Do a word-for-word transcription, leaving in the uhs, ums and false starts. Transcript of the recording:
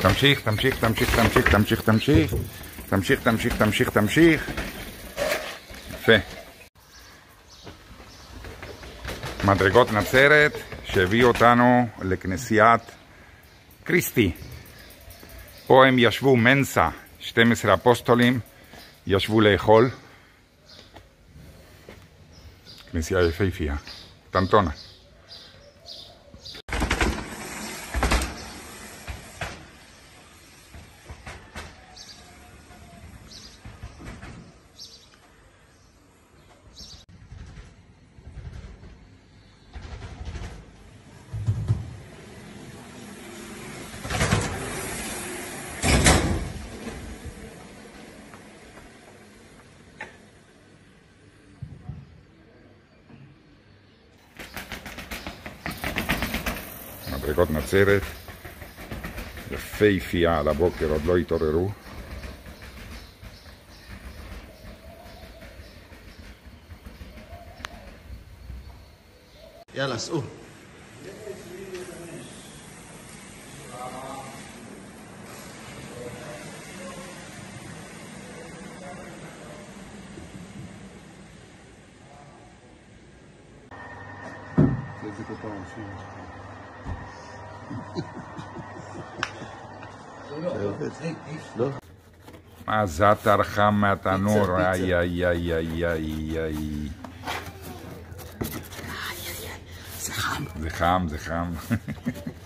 תמשיך, תמשיך, תמשיך, תמשיך, תמשיך, תמשיך. תמשיך, תמשיך, תמשיך, תמשיך. יפה. מדרגות נצרת שהביאו אותנו לכנסיית קריסטי. פה הם ישבו מנסה, שנים עשר אפוסטולים ישבו לאכול. כנסייה יפהפייה, טנטונה. מדרגות נצרת, יפהפייה על הבוקר, עוד לא התעוררו. יאללה, סעו. מה זאטר חם מהתנור, איי איי איי איי איי איי. זה חם. זה חם, זה חם.